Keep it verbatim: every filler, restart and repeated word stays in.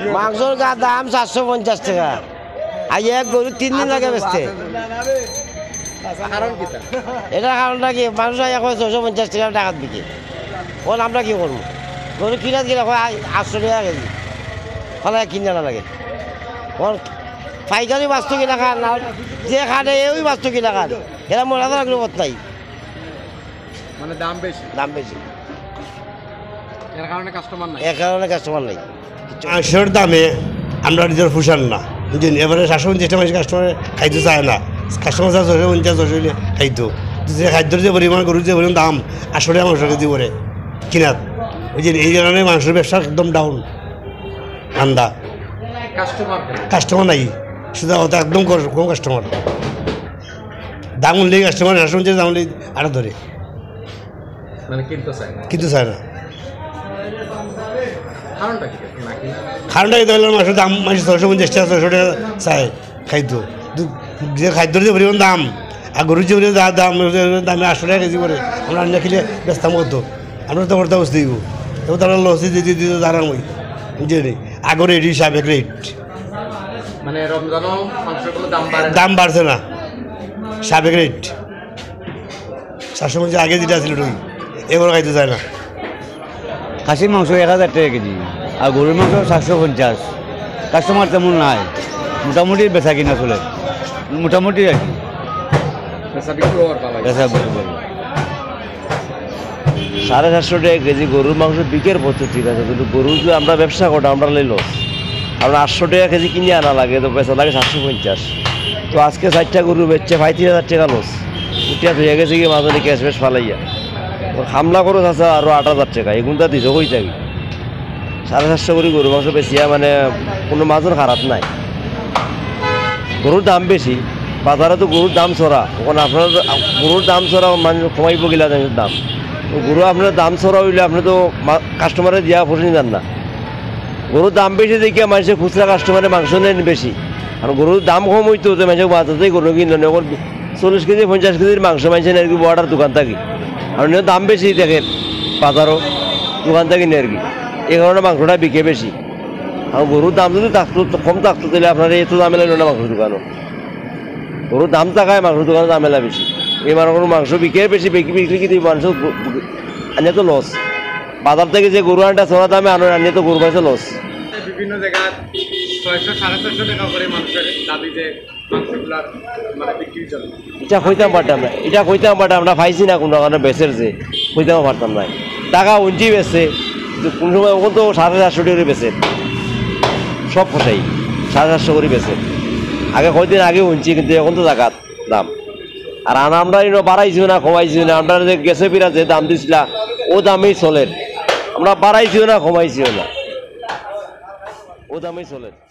মাংসর দাম চারশো পঞ্চাশ টাকা আর এক গরু তিন দিন লাগে বেচতে। এটা কারণটা কি মানুষ এখন ছশো পঞ্চাশ টাকা টাকার দিকে ওন আমরা কি করবো গরু কিনা কিনা আটশো টাকা কেজি ফলে কিনে না লাগে পাইকারি বাস্তু কিনা খান না যে খানে ওই বাস্তু কিনা খান এরা মনে রাখলে পথ নাই মানে দাম বেশি দাম বেশি এর কারণে কাস্টমার নাই এর কারণে কাস্টমার নাই মাংসের দামে আমরা নিজের ফুসান না বুঝলেন এবারে সাতশো পঞ্চাশটা মানুষ কাস্টমার খাইতে চায় না কাস্টমার চায় ছশো পঞ্চাশ ছশো খাইতো যে খাদ্যর যে পরিমাণ গরুর যে পরিমাণ দাম আটশো টাকা মাংস কেজি করে কিনাত বুঝলেন এই কারণে মাংসের ব্যবসা একদম ডাউন ঠান্ডা কাস্টমার কাস্টমার নাই শুধু একদম কম কাস্টমার দাম উঠলেই কাস্টমার সাতশো পঞ্চাশ দাম উঠলেই আরো ধরে মানে কিনতে চায় না কিন্তু চায় না কারণটা কি নাকি খানটা কি তাহলে মাংসের দাম মাংস ছশো পঞ্চাশ টাকা ছশো টাকা চায় খাদ্য যে খাদ্যর যে পরিমাণ দাম আর গরুর যে পরিমাণ দাম দামে আটশো টাকা কেজি করে আমরা রান্না খেলে ব্যস্তাম করতো আমরা তো করতে বসতে দিব এবং তারা লসি দিতে দিতে দাঁড়ান ওই বুঝলি আগরে এটি সাবেক রেট মানে রমজানও মাংসের কোনো দাম বাড়ে দাম বাড়ছে না সাবেক রেট সাতশো পঞ্চাশ আগে যেটা ছিল ওই এবার খাইতে চায় না খাসির মাংস এক হাজার টাকা কেজি আর গরুর মাংস সাতশো পঞ্চাশ কাস্টমার তেমন নাই মোটামুটি বেচা কিনা চলে মোটামুটি আর কি বেচা সাড়ে সাতশো টাকা কেজি গরুর মাংস বিকের পথে ঠিক আছে কিন্তু গরু যদি আমরা ব্যবসা করতাম আমরা লই লস আমরা আটশো টাকা কেজি কিনে আনা লাগে তো পয়সা লাগে সাতশো পঞ্চাশ তো আজকে চারটা গরু বেচছে পঁয়ত্রিশ হাজার টাকা লস উঠিয়া হয়ে গেছে কি মাঝে ক্যাশ বেশ ফালাইয়া হামলা করো আছে আরও আট হাজার টাকা এগুনটা দিছ কই থাকি সাড়ে সাতশো করে গরু মাংস বেচিয়া মানে কোনো মাছের খারাপ নাই গরুর দাম বেশি বাজারে তো গরুর দাম চড়া ওখানে আপনার গরুর দাম চড়া মানুষ কমাইব গেলা দাম গরু আপনার দাম চড়া হইলে আপনি তো কাস্টমারে দিয়া পড়ে যান না গরুর দাম বেশি দেখিয়া মানুষের খুচরা কাস্টমারে মাংস নেন বেশি আর গরুর দাম কম হইতো তো মানুষের বাজাতেই গরু কিনে নেন চল্লিশ কেজি পঞ্চাশ কেজির মাংস মানুষের আর কি বড়ার দোকান থাকি আর দাম বেশি দেখেন বাজারও দোকান থাকি নেই আর কি এই কারণে মাংসটা বিকে বেশি আর গরুর দাম যদি থাকতো কম থাকতো তাহলে আপনার এত দামে লাগলো না মাংসের দোকানও গরুর দাম থাকায় মাংসের দোকানে দামেলা বেশি এই মানুষ মাংস বিকে বেশি বিক্রি বিক্রি কিন্তু মানুষ আনিয়ে তো লস বাজার থেকে যে গরু আনটা চড়া দামে আনো আনিয়ে তো গরু পাইছে লস বিভিন্ন জায়গায় ছয়শো সাড়ে ছয়শো টাকা করে মানুষের দাবি যে মাংসগুলার মানে বিক্রির জন্য এটা কইতাম পারতাম না এটা কইতাম পারতাম আমরা পাইছি না কোনো কারণে বেচের যে কইতাম পারতাম না টাকা উঞ্চি বেচছে কোন সময় ওখান তো সাড়ে চারশো টাকা করে বেচে সব ফসাই সাড়ে চারশো করে বেচে আগে কয়দিন আগে উঞ্চি কিন্তু এখন তো জাগাত দাম আর আনা আমরা বাড়াইছিও না কমাইছিও না আমরা যে গেছে পিরা যে দাম দিছিলা ও দামেই চলে আমরা বাড়াইছিও না কমাইছিও না ও দামেই চলে